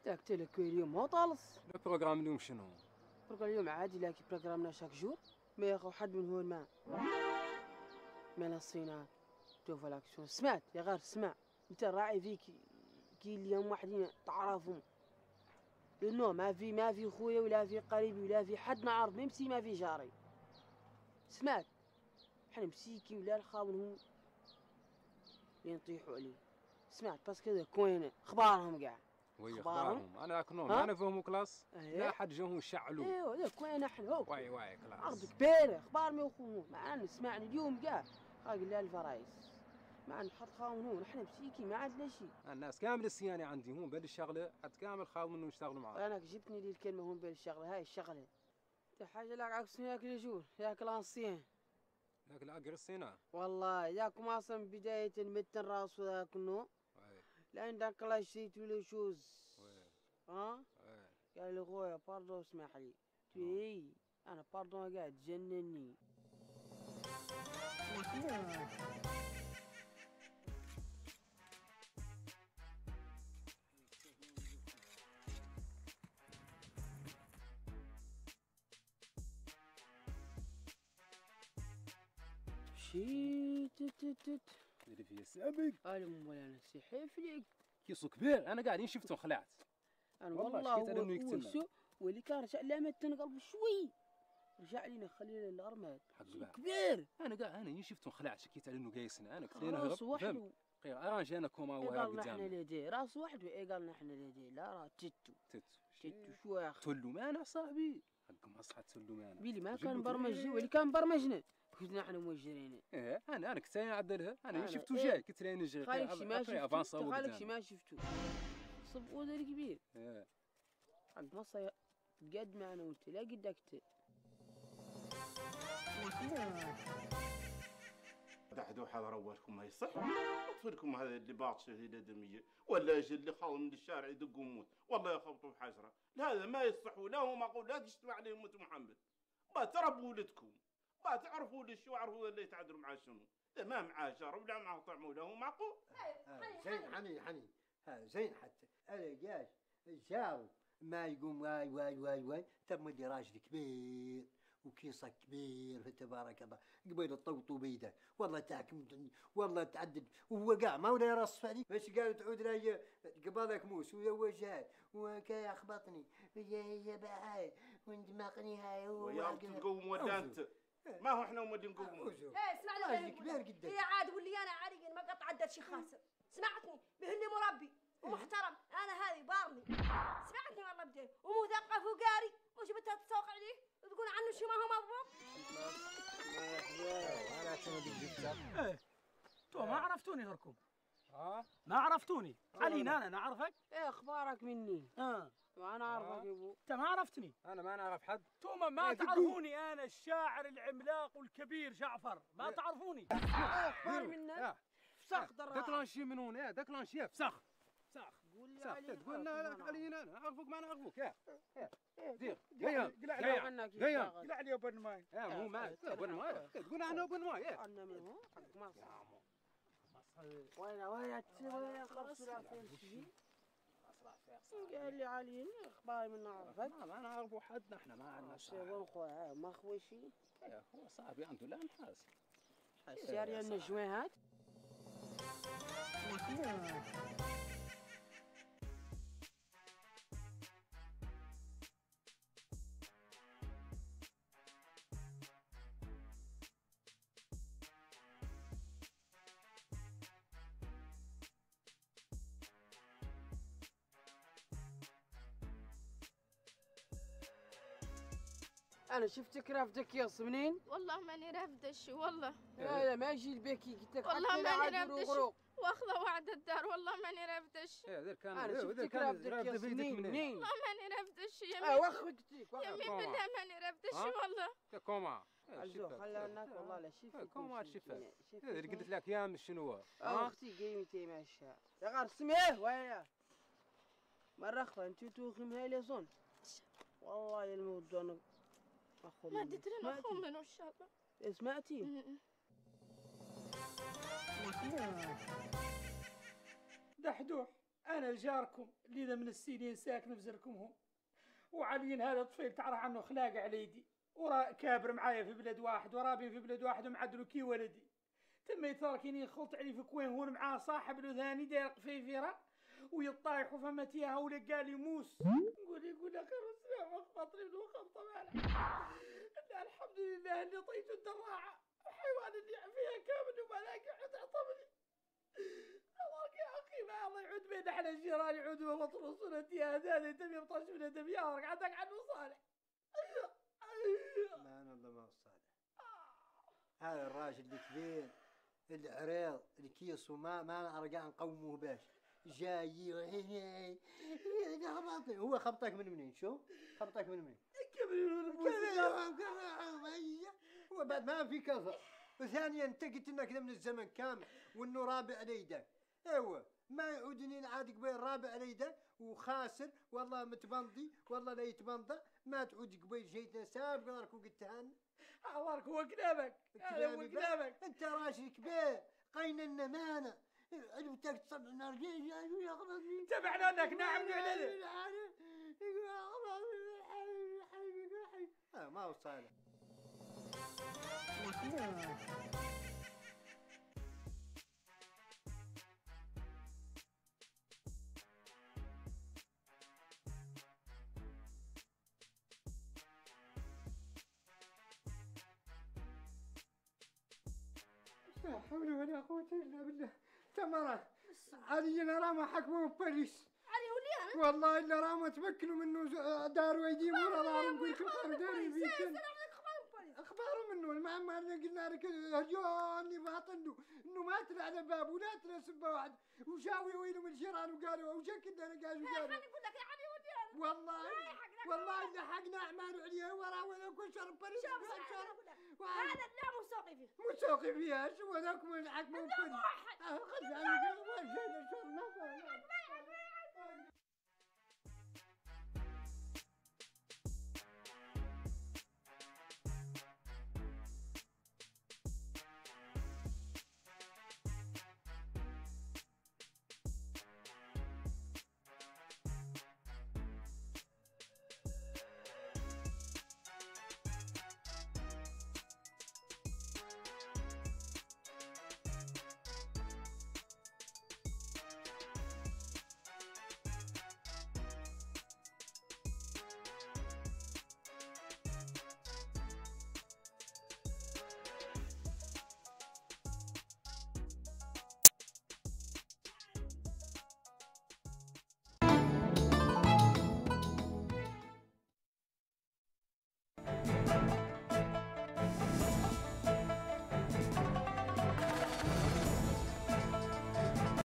قلت لك اليوم هو طالص. البروغرام اليوم شنو؟ بروغرام اليوم عادي لكن بروغرامنا شاك جور ما ياخذ حد من هون ما نصينا شوف الاكشن. سمعت يا غير سمع انت راعي فيك كي اليوم واحدين تعرفهم لانه ما في خويا ولا في قريبي ولا في حد نعرف نمسي ما في جاري. سمعت احنا مسيكي ولا الخاونهم اللي نطيحوا عليه. سمعت بس كذا كوين اخبارهم كاع وي اخبارهم انا كنهم انا فيهم كلاس لا حد جاهم يشعلوا. ايوه ذاك وين احنا واي كلاس عرض كبير اخبار ما يخونون معنا. سمعني اليوم كاع قال لا الفرايس معنا حد خاونون احنا مسيكي ما عندنا شيء. الناس كامل السيانه عندي هون بالشغله حد كامل خاونوا يشتغلوا معاه. انا جبتني دي الكلمه هون بالشغله هاي الشغله انت حاجه لك عكس ياك الجور ياك الانسيان ياك الاجرسينا والله ياك اصلا بدايه المتن راس وذاك انه لين ذاك لا شيء ولا شوز ها قال لي خويا باردون اسمح لي اي انا باردون قاعد تجنني. شي اللي فيه سابق انا ولا نفسي حيف ليك كيسو كبير انا قاعدين شفتهم خلعت انا والله شفت انه يقتلنا واللي كان رجع لما تنقلب شوي رجع لينا خلينا الارماد كبير. انا شفتهم خلعت شكيت على انه قايسنا انا قلت له راس وحده ارانج انا كوما هو قال نحن لدي راس وحده قال نحن لدي لا را تتو شو يا اخي تلو معنا صاحبي حق مصحة تلو معنا بيلي ما كان برمج واللي كان برمجنا كنا نحن موجرين. ايه انا كنت نعدلها انا شفته جاي كنت راني نجري خالك شي ما شفته خالك شي ما شفته صب ودري كبير ايه حق مصة قد معنا وانت لا قدك دحدوح هذا رواتكم ما يصح اطفلكم هذا اللي باط شهيدة دمية ولا يجي اللي خال من الشارع يدق ويموت والله يخبطوا بحجرة. هذا ما يصح ولا هو معقول لا تجتمع عليهم انت محمد ما تربوا ولدكم ما تعرفوا للشو عرفوا اللي يتعادلوا معاه شنو ده ما معاه جار ولا معاه طعموا له معقول. زين حني زين حتى انا جاش جاو ما يقوم واي تم لي راجل كبير وكيسة كبير فتبارك الله قبيل الطوط بيده والله تحكمتني والله تعدد وهو قاع ما ولا يرصف علي باش قالوا تعود لي قبالك موس وجهات وكا يخبطني يا بعاي وندمقني هاي ويا تقوم ولا انت ما هو احنا ومدين نقوم. اسمعني راجل كبير قدك هي عاد واللي انا عاري ما قط عدت شي خاسر سمعتني بهني مربي ومحترم انا هذه بارني سمعتني والله بدين ومثقف وقاري وش بدها تسوق عليه وتقول عنه شي ما هو مضبوط. انا اعتمد جبتها ايه تو ما عرفتوني غيركم ما عرفتوني علينا انا نعرفك ايه اخبارك مني وانا اعرفك يا ابو انت ما عرفتني انا ما نعرف حد توما ما تعرفوني انا الشاعر العملاق والكبير جعفر ما تعرفوني اخبار منك فسخ دكلانشي من هون دكلانشي فسخ قول لي عليه تقول لنا علينا انا اعرفك ما نعرفك يا دير قلع علي بن ماي مو ما بن ماي تقول انا بن ماي انا من هون حق مصر وين خلاص قال لي علي اخباري من نعرفك ما نعرفوا حد نحن ما عندنا شيء وين خويا ما خوي شيء هو صاحبي عنده لا نحاس سياري النجويهات انا شفتك رافتك يا منين؟ والله ماني رافدة والله لا ما يجي البكي قلت لك والله ماني رافدة واخذه وعد الدار والله ماني رافدة انا شفتك رافتك يا منين؟ والله ماني رافدة يمين واخوتك يمين بالله ماني رافدة والله يا كوما خلى هناك والله لا شفت كوما شفت قلت لك يا مش شنو اختي قيمتي ماشي يا غار سميه ويا مرة اخوة انتو توخم هاي لي والله يا الموضوع ما ادري انا اخو منو الشابه سمعتي دحدوح انا جاركم اللي ذا من السنين ساكن في زركمهم، وعليين هذا الطفيل تعرف عنه خلاق على يدي، ورا كابر معايا في بلد واحد ورابين في بلد واحد ومعدلو كي ولدي. تم يتركني خلط علي في كوين هون معاه صاحب له ثاني داير قفيفيره ويطايحوا فمتيها ولا قال يموس. يقول لك الرسول خاطري من خلطه مالها. الحمد لله اني طيت الدراعه، الحيوان اللي فيها كامل وما لاقي حد عطبني. الله يا اخي ما الله يعود بين احنا الجيران يعودوا ومطرسون هذا تبي يبطش من دم يارك عندك عنه صالح. ما انا الله ما هو صالح. هذا الراجل الكبير العريض الكيس وما ارجع نقومه باش جاي هو خبطك من منين؟ شو خبطك من منين؟ هو بعد ما في كفر. وثانيا انت قلت لنا كذا من الزمن كامل وانه رابع ليدك. ايوه ما يعودني عاد قبيل رابع ليدك وخاسر والله متبنضي والله لا يتبنضى ما تعود قبيل جيتنا سابق نارك وقلت هان. الله هو كلامك هذا هو كلامك. انت راجل كبير قين النمانه عجبتك تصبح نار يغرضني تبعنا انك نعم عليه. ما هو صالح. لا حول ولا قوة إلا بالله. تمرة علينا راه ما حكموا ببوليس. علي ولي انا والله إلا راه ما تمكنوا منه داروا أيديهم ورا ظهرهم قلت لكم داري بيكن. اخبارهم منه المهم قلنا لك هجوني باطل انه ما طلع على باب ولا طلع سبه واحد وجاوي وينهم الجيران وقالوا وشكلنا انا قالوا خليني اقول لك يا علي ولي انا والله لحقنا اعمال عليها ورا ولا كل شرب بريد هذا لا مسوقي فيه مسوقي فيها شو هذاك من حكموا البوليس. خذ عني